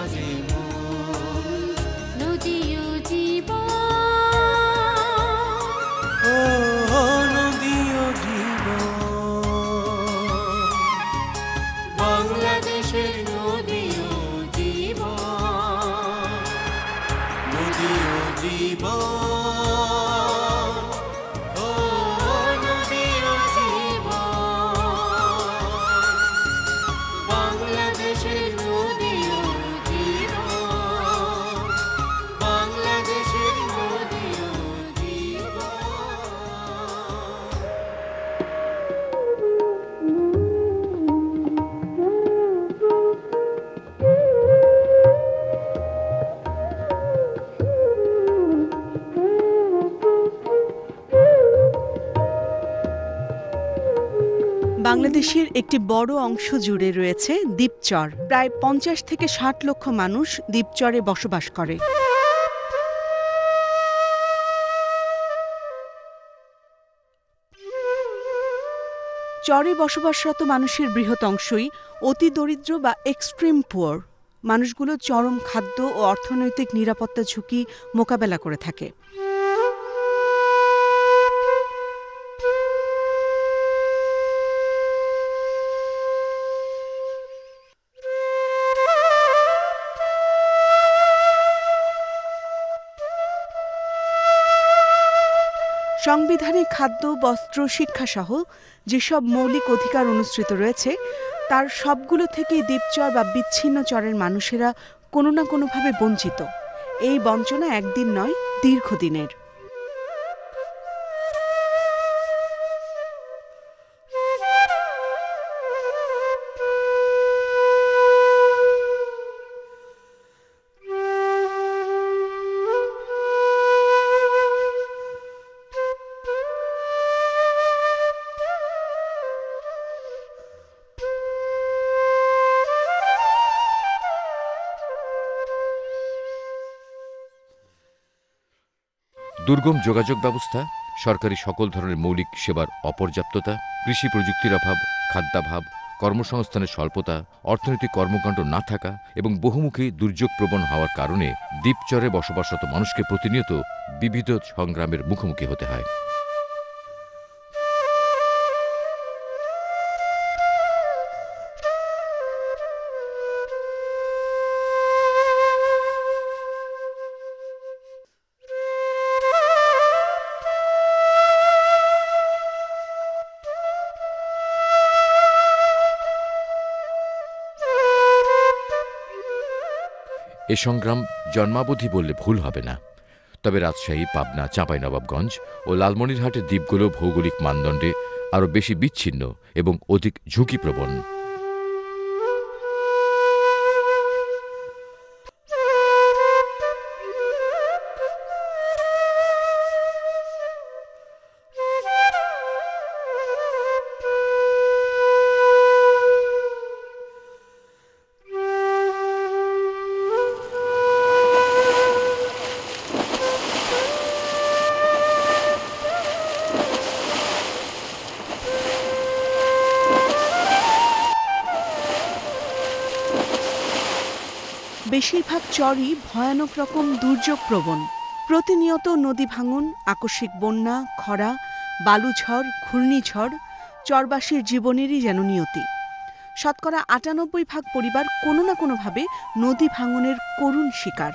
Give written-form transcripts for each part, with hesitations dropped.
জানে নদী ও জীবন ও নদী ও জীবন বাংলাদেশের নদী ও জীবন নদী ও জীবন বাংলাদেশের একটি বড় অংশ জুড়ে রয়েছে দ্বীপচর। প্রায় ৫০ থেকে ৬০ লক্ষ মানুষ দ্বীপচরে বসবাস করে। চরে বসবাসরত মানুষের বৃহৎ অংশই অতি দরিদ্র বা এক্সট্রিম পুয়ার। মানুষগুলো চরম খাদ্য ও অর্থনৈতিক নিরাপত্তা ঝুঁকি মোকাবেলা করে থাকে। সংবিধানে খাদ্য, বস্ত্র, শিক্ষাসহ যেসব মৌলিক অধিকার অনুসৃত রয়েছে তার সবগুলো থেকেই দ্বীপচর বা বিচ্ছিন্ন চরের মানুষেরা কোনো না কোনোভাবে বঞ্চিত। এই বঞ্চনা একদিন নয়, দীর্ঘদিনের। দুর্গম যোগাযোগ ব্যবস্থা, সরকারি সকল ধরনের মৌলিক সেবার অপর্যাপ্ততা, কৃষি প্রযুক্তির অভাব, খাদ্যাভাব, কর্মসংস্থানের স্বল্পতা, অর্থনৈতিক কর্মকাণ্ড না থাকা এবং বহুমুখী দুর্যোগপ্রবণ হওয়ার কারণে দ্বীপচরে বসবাসরত মানুষকে প্রতিনিয়ত বিবিধ সংগ্রামের মুখোমুখি হতে হয়। এ সংগ্রাম জন্মাবধি বললে ভুল হবে না। তবে রাজশাহী, পাবনা, চাঁপাইনবাবগঞ্জ ও লালমনিরহাটের দ্বীপগুলো ভৌগোলিক মানদণ্ডে আরও বেশি বিচ্ছিন্ন এবং অধিক ঝুঁকিপ্রবণ। বেশিরভাগ চরই ভয়ানক রকম দুর্যোগপ্রবণ। প্রতিনিয়ত নদী ভাঙন, আকস্মিক বন্যা, খরা, বালুঝড়, ঘূর্ণিঝড় চরবাসীর জীবনেরই যেন নিয়তি। শতকরা ৯৮% পরিবার কোনো না কোনোভাবে নদী ভাঙনের করুণ শিকার।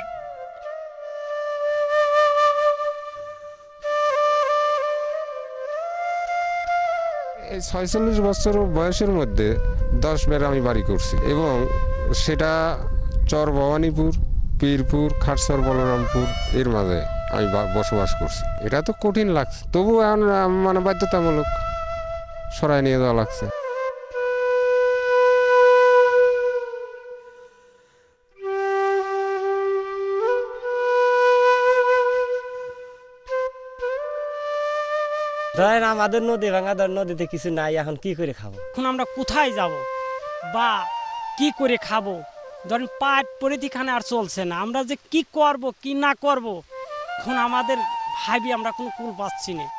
এই ৪৬ বছর বয়সের মধ্যে ১০ বার আমি বাড়ি করছি এবং সেটা চর ভবানীপুর, পীরপুর, খাটসর, বলরামপুর এর মাঝে আমি বসবাস করছি। এটা তো কঠিন লাগছে, তবু মানে বাধ্যতামূলক সরাই নিয়ে যাওয়া লাগছে। ধরেন আমাদের নদী ভাঙা, ধর নদীতে কিছু নাই, এখন কি করে খাবো? এখন আমরা কোথায় যাব বা কি করে খাবো? ধরেন পাট পরিধিখানে আর চলছে না, আমরা যে কি করব কি না করব এখন আমাদের ভাবি আমরা কোনো কুল পাচ্ছি না।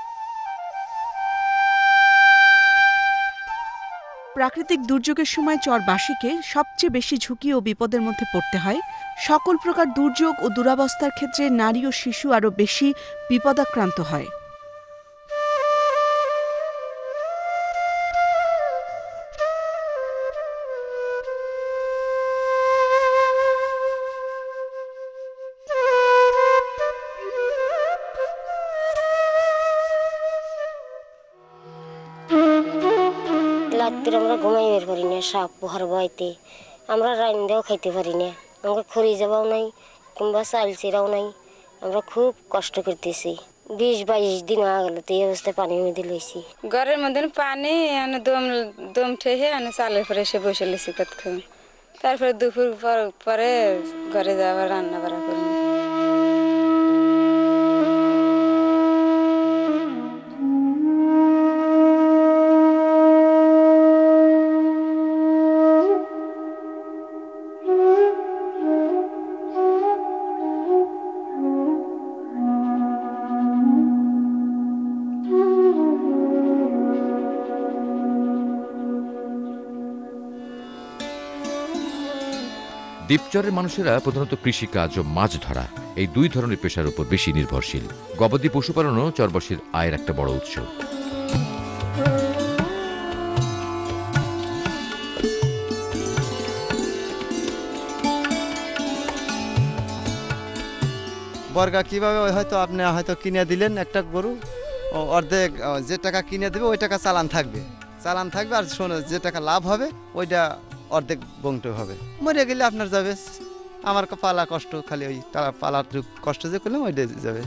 প্রাকৃতিক দুর্যোগের সময় চরবাসীকে সবচেয়ে বেশি ঝুঁকি ও বিপদের মধ্যে পড়তে হয় সকল প্রকার দুর্যোগ ও দুরাবস্থার ক্ষেত্রে নারী ও শিশু আরও বেশি বিপদাক্রান্ত হয়। রাত্রে আমরা ঘুমাই বের পারি না, সাপ পোহার ভয়তে আমরা রান্নাও খাইতে পারি না, আমরা খড়ি যাবাও নাই কিংবা চাল চিরাও নাই, আমরা খুব কষ্ট করতেছি। 20-22 দিন হয়ে গেল তো এই অবস্থায় পানির মধ্যে লইছি। ঘরের মধ্যে পানি দম ঠেহে চালের পরে এসে বসে লেছি কতক্ষণ, তারপরে দুপুর পরে ঘরে যাওয়ার রান্না বাড়া করি। দ্বীপচরের মানুষেরা প্রধানত কৃষিকাজ ও মাছ ধরা এই দুই ধরনের পেশার উপর বেশি নির্ভরশীল। গবাদি পশুপালনও চরবাসীর আয়ের একটা বড় উৎস। বর্গা কিভাবে হয়তো আপনি হয়তো কিনে দিলেন একটা গরু, অর্ধেক যে টাকা কিনে দেবে ওই টাকা চালান থাকবে আর শোনো যে টাকা লাভ হবে ওইটা অর্ধেক বংটে হবে। মরে গেলে আপনার যাবে, আমার পালা কষ্ট, খালি ওই পালার কষ্ট যে করলাম ওইটা যাবে।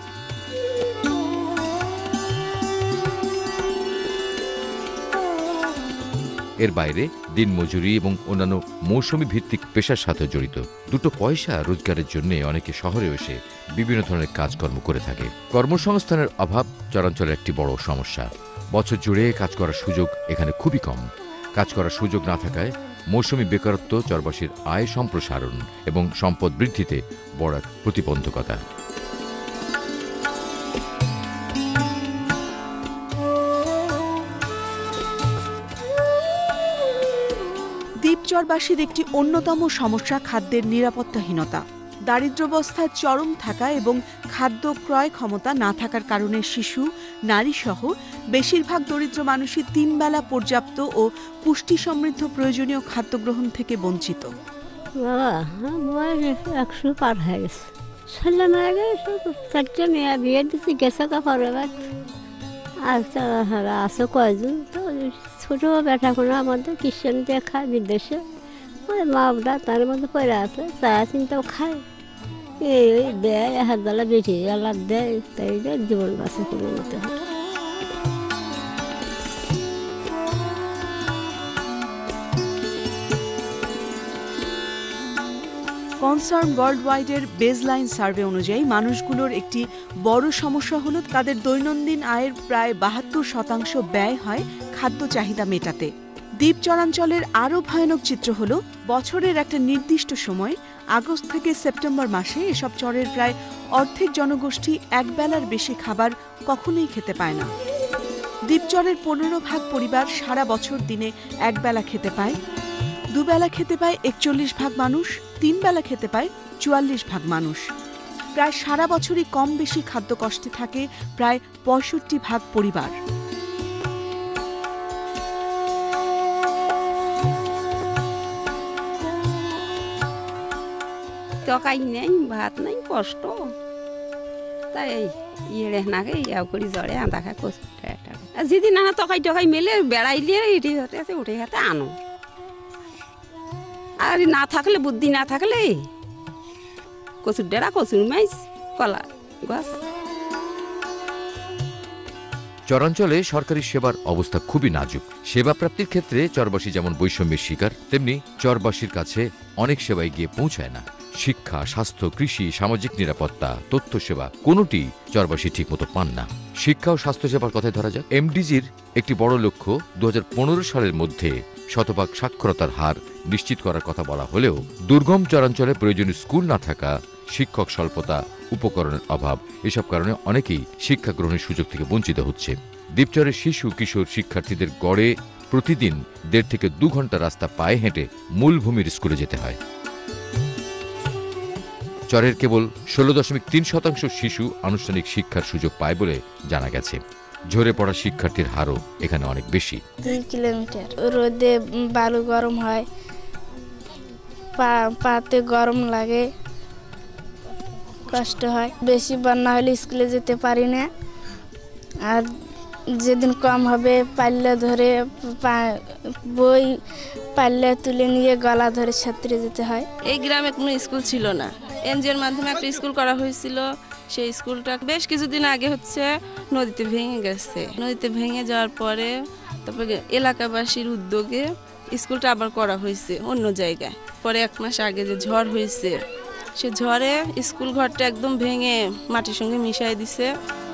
এর বাইরে দিনমজুরি এবং অন্যান্য মৌসুমী ভিত্তিক পেশার সাথে জড়িত। দুটো পয়সা রোজগারের জন্য অনেকে শহরে এসে বিভিন্ন ধরনের কাজকর্ম করে থাকে। কর্মসংস্থানের অভাব চরাঞ্চলের একটি বড় সমস্যা। বছর জুড়ে কাজ করার সুযোগ এখানে খুবই কম। কাজ করার সুযোগ না থাকায় মৌসুমী বেকারত্ব চরবাসীর আয় সম্প্রসারণ এবং সম্পদ বৃদ্ধিতে বড় এক প্রতিবন্ধকতা। দ্বীপচরবাসীর একটি অন্যতম সমস্যা খাদ্যের নিরাপত্তাহীনতা। দারিদ্র্যাবস্থায় চরম থাকা এবং খাদ্য ক্রয় ক্ষমতা না থাকার কারণে শিশু, নারীসহ বেশিরভাগ দরিদ্র মানুষই 3 বেলা পর্যাপ্ত ও পুষ্টি সমৃদ্ধ প্রয়োজনীয় খাদ্য গ্রহণ থেকে বঞ্চিত। বাবা, বয়স 100 পার হয়ে গেছে। ছেলে মেয়ে গেছে, 4টে মেয়ে বিয়ে দিচ্ছি, গেছে কাপড়। আর আছে কয়জন, তো ছোটো বেটা কোনো আমাদের খ্রিস্টান দিয়ে খায় বিদেশে, ওই মা বাবা তার মধ্যে পড়ে আছে, চা চিন্তাও খায়, এই দেয়, হাত দালা বেশি আলাদ দেয়, তাই জীবন বাঁচে করে নিতে হয়। কনসার্ন ওয়ার্ল্ড ওয়াইডের বেজলাইন সার্ভে অনুযায়ী মানুষগুলোর একটি বড় সমস্যা হলো তাদের দৈনন্দিন আয়ের প্রায় 72% ব্যয় হয় খাদ্য চাহিদা মেটাতে। দ্বীপচরাঞ্চলের আরও ভয়ানক চিত্র হল বছরের একটা নির্দিষ্ট সময় আগস্ট থেকে সেপ্টেম্বর মাসে এসব চরের প্রায় অর্ধেক জনগোষ্ঠী একবেলার বেশি খাবার কখনোই খেতে পায় না। দ্বীপচরের 15% পরিবার সারা বছর দিনে একবেলা খেতে পায়, 2 বেলা খেতে পায় 41% মানুষ, 3 বেলা খেতে পায় 44% মানুষ। প্রায় সারা বছরই কম বেশি খাদ্য কষ্টে থাকে প্রায় 65% পরিবার। তকাই নেই, ভাত নাই, কষ্ট, তাই ইয়ে নাকে ইয়াও করি জড়ে আঁদা খায় কচু। যেদিন আনা তকাই মেলে বেড়াইলে এটি হতে আছে উঠে হাতে আনো, আর না থাকলে বুদ্ধি না থাকলে কচুর ডেরা, কচুর মাইস, কলা গাছ। চরাঞ্চলে সরকারি সেবার অবস্থা খুবই নাজুক। সেবা প্রাপ্তির ক্ষেত্রে চরবাসী যেমন বৈষম্যের শিকার, তেমনি চরবাসীর কাছে অনেক সেবাই গিয়ে পৌঁছায় না। শিক্ষা, স্বাস্থ্য, কৃষি, সামাজিক নিরাপত্তা, তথ্য সেবা কোনোটি চরবাসী ঠিকমতো পান না। শিক্ষা ও স্বাস্থ্যসেবার কথায় ধরা যাক, এমডিজির একটি বড় লক্ষ্য 2015 সালের মধ্যে 100% সাক্ষরতার হার নিশ্চিত করার কথা বলা হলেও দুর্গম চরাঞ্চলে প্রয়োজনীয় স্কুল না থাকা, শিক্ষক স্বল্পতা, উপকরণের অভাব, এসব কারণে অনেকেই শিক্ষা গ্রহণের সুযোগ থেকে বঞ্চিত হচ্ছে। দ্বীপচরের শিশু কিশোর শিক্ষার্থীদের গড়ে প্রতিদিন 1.5 থেকে 2 ঘন্টা রাস্তা পায়ে হেঁটে মূলভূমির স্কুলে যেতে হয়। চরের কেবল 16.3% শিশু আনুষ্ঠানিক শিক্ষার সুযোগ পায় বলে জানা গেছে। ঝরে পড়া শিক্ষার্থীর হারও এখানে অনেক বেশি। 3 কিলোমিটার রোদে বালু গরম হয়, পাতে গরম লাগে, কষ্ট হয়। বেশি বন্যা হলে স্কুলে যেতে পারি না, আর যেদিন কম হবে পাল্লা ধরে বই পাল্লা তুলে নিয়ে গলা ধরে ছাত্রে যেতে হয়। এই গ্রামে কোনো স্কুল ছিল না, এনজিওর মাধ্যমে একটা স্কুল করা হয়েছিল। সেই স্কুলটা বেশ কিছুদিন আগে নদীতে ভেঙে গেছে। নদীতে ভেঙে যাওয়ার পরে তারপরে এলাকাবাসীর উদ্যোগে স্কুলটা আবার করা হয়েছে অন্য জায়গায়। পরে 1 মাস আগে যে ঝড় হয়েছে, সে ঝড়ে স্কুল ঘরটা একদম ভেঙে মাটির সঙ্গে মিশাই দিছে।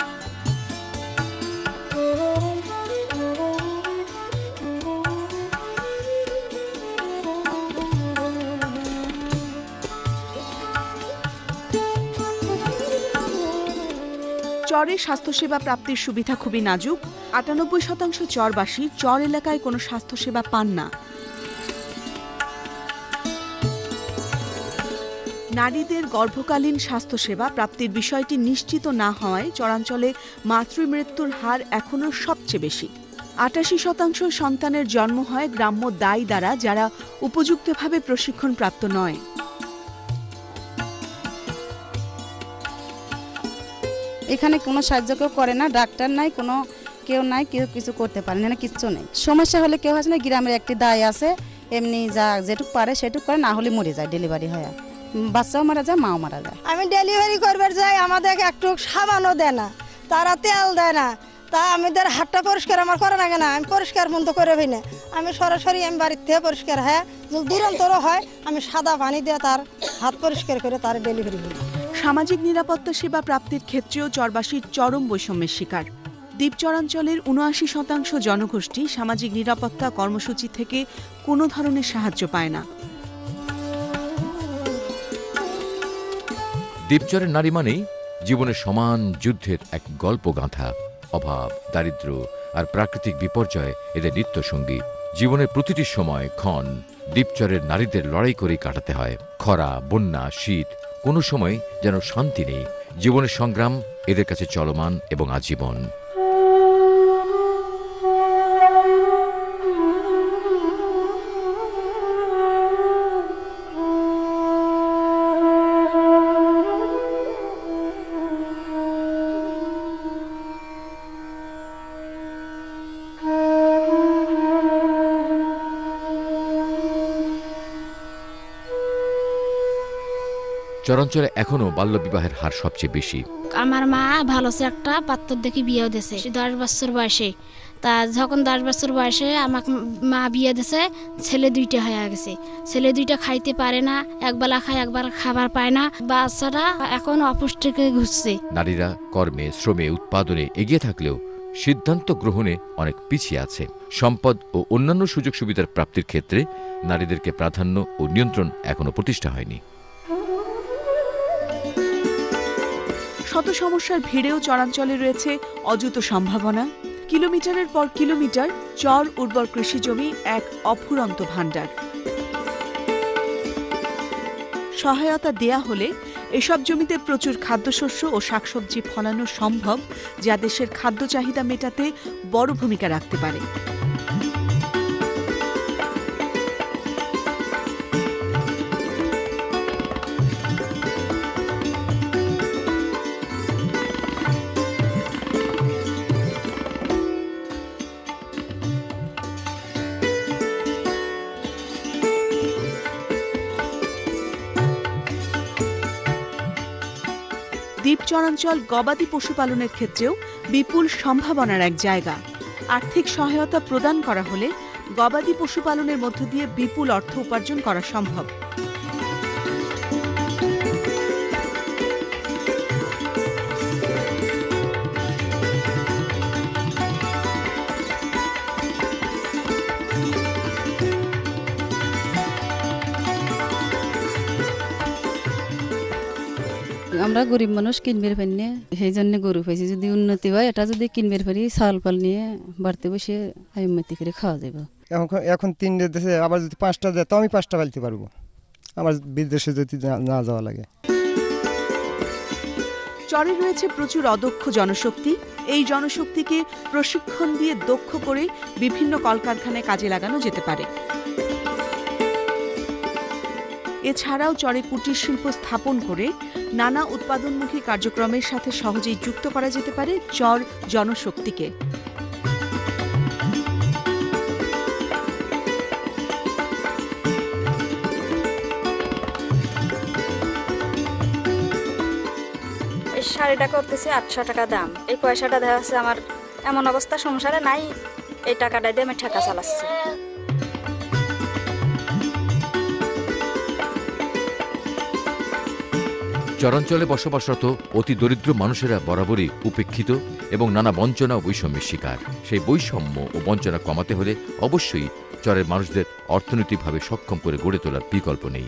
চরে স্বাস্থ্যসেবা প্রাপ্তির সুবিধা খুবই নাজুক। 98% চরবাসী চর এলাকায় কোনো স্বাস্থ্যসেবা পান না। নারীদের গর্ভকালীন স্বাস্থ্যসেবা প্রাপ্তির বিষয়টি নিশ্চিত না হওয়ায় চরাঞ্চলে মাতৃমৃত্যুর হার এখনও সবচেয়ে বেশি। 88% সন্তানের জন্ম হয় গ্রাম্য দায় দ্বারা, যারা উপযুক্তভাবে প্রশিক্ষণপ্রাপ্ত নয়। এখানে কোনো সাহায্য কেউ করে না, ডাক্তার নাই, কোনো কেউ নাই, কেউ কিছু করতে পারে না, কিচ্ছু নেই। সমস্যা হলে কেউ আছে না, গ্রামের একটি দায় আছে, এমনি যা যেটুক পারে সেটুক করে, না হলে মরে যায় ডেলিভারি হয়, বাচ্চাও মারা যায়, মাও মারা যায়। আমি ডেলিভারি করবার যাই, আমাদের একটু সাবানও দেয় না, তারা তেল দেয় না, তা আমাদের হাতটা পরিষ্কার আমার করে না কেন, আমি পরিষ্কার বন্ধ করে ভাই না, আমি সরাসরি আমি বাড়ির থেকে পরিষ্কার হয়, যদি দূরান্তরও হয় আমি সাদা পানি দিয়ে তার হাত পরিষ্কার করে তার ডেলিভারি করি। সামাজিক নিরাপত্তা সেবা প্রাপ্তির ক্ষেত্রেও চরবাসীর চরম বৈষম্যের শিকার। দ্বীপ চরাঞ্চলের 79% জনগোষ্ঠী সামাজিক নিরাপত্তা কর্মসূচি থেকে কোনো ধরনের সাহায্য পায় না। দ্বীপচরের নারী মানেই জীবনের সমান যুদ্ধের এক গল্প গাঁথা। অভাব, দারিদ্র্য আর প্রাকৃতিক বিপর্যয় এদের নিত্যসঙ্গী। জীবনের প্রতিটি সময় ক্ষণ দ্বীপচরের নারীদের লড়াই করেই কাটাতে হয়। খরা, বন্যা, শীত, কোনো সময় যেন শান্তি নেই। জীবনের সংগ্রাম এদের কাছে চলমান এবং আজীবন। চরাঞ্চলে এখনো বাল্যবিবাহের হার সবচেয়ে বেশি। আমার মা ভালো সে একটা পাত্র দেখে বিয়ে দিয়েছে 10 বছর বয়সে। তা যখন 10 বছর বয়সে আমাকে মা বিয়ে দিয়েছে, ছেলে 2টা হয়ে গেছে। ছেলে 2টা খাইতে পারে না, একবেলা খায় একবার খাবার পায় না, বাচ্চাটা এখন অপুষ্টিকে ঘুরছে। নারীরা কর্মে, শ্রমে, উৎপাদনে এগিয়ে থাকলেও সিদ্ধান্ত গ্রহণে অনেক পিছিয়ে আছে। সম্পদ ও অন্যান্য সুযোগ সুবিধার প্রাপ্তির ক্ষেত্রে নারীদেরকে প্রাধান্য ও নিয়ন্ত্রণ এখনো প্রতিষ্ঠা হয়নি। শত সমস্যার ভিড়েও চরাঞ্চলে রয়েছে অযুত সম্ভাবনা। কিলোমিটারের পর কিলোমিটার চর উর্বর কৃষিজমি এক অফুরন্ত ভাণ্ডার। সহায়তা দেয়া হলে এসব জমিতে প্রচুর খাদ্যশস্য ও শাকসবজি ফলানো সম্ভব, যা দেশের খাদ্য চাহিদা মেটাতে বড় ভূমিকা রাখতে পারে। দ্বীপ চরাঞ্চল গবাদি পশুপালনের ক্ষেত্রেও বিপুল সম্ভাবনার এক জায়গা। আর্থিক সহায়তা প্রদান করা হলে গবাদি পশুপালনের মধ্য দিয়ে বিপুল অর্থ উপার্জন করা সম্ভব। আমরা গরিব মানুষ কিনবের পারি না, সেই জন্য গরু পাইছি। যদি উন্নতি হয়, এটা যদি কিনবের পারি, চাল পাল নিয়ে বাড়তে বসে উন্নতি করে খাওয়া যাবে। এখন 3টে দেশে, আবার যদি 5টা দেয় তো আমি 5টা পালতে পারবো, আমার বিদেশে যদি না যাওয়া লাগে। চরে রয়েছে প্রচুর অদক্ষ জনশক্তি। এই জনশক্তিকে প্রশিক্ষণ দিয়ে দক্ষ করে বিভিন্ন কলকারখানায় কাজে লাগানো যেতে পারে। এছাড়াও চরে কুটির শিল্প স্থাপন করে নানা উৎপাদনমুখী কার্যক্রমের সাথে সহজেই যুক্ত করা যেতে পারে চর জনশক্তিকে। এই শাড়িটা করতেছে 800 টাকা দাম। এই পয়সাটা দেখা যাচ্ছে আমার এমন অবস্থা সংসারে নাই, এই টাকাটা দিয়ে আমি ঠেকা চালাচ্ছি। চরাঞ্চলে বসবাসরত অতি দরিদ্র মানুষেরা বরাবরই উপেক্ষিত এবং নানা বঞ্চনা ও বৈষম্যের শিকার। সেই বৈষম্য ও বঞ্চনা কমাতে হলে অবশ্যই চরের মানুষদের অর্থনৈতিকভাবে সক্ষম করে গড়ে তোলার বিকল্প নেই।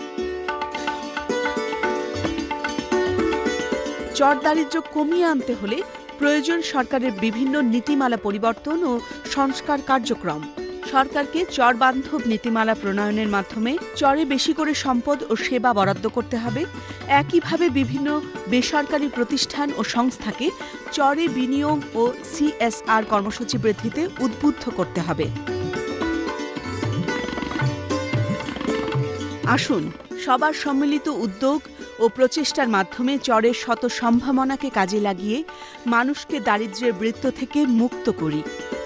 চর দারিদ্র্য কমিয়ে আনতে হলে প্রয়োজন সরকারের বিভিন্ন নীতিমালা পরিবর্তন ও সংস্কার কার্যক্রম। সরকারকে চর বান্ধব নীতিমালা প্রণয়নের মাধ্যমে চরে বেশি করে সম্পদ ও সেবা বরাদ্দ করতে হবে। একইভাবে বিভিন্ন বেসরকারি প্রতিষ্ঠান ও সংস্থাকে চরে বিনিয়োগ ও CSR কর্মসূচি বৃদ্ধিতে উদ্বুদ্ধ করতে হবে। আসুন সবার সম্মিলিত উদ্যোগ ও প্রচেষ্টার মাধ্যমে চরের শত সম্ভাবনাকে কাজে লাগিয়ে মানুষকে দারিদ্র্যের বৃত্ত থেকে মুক্ত করি।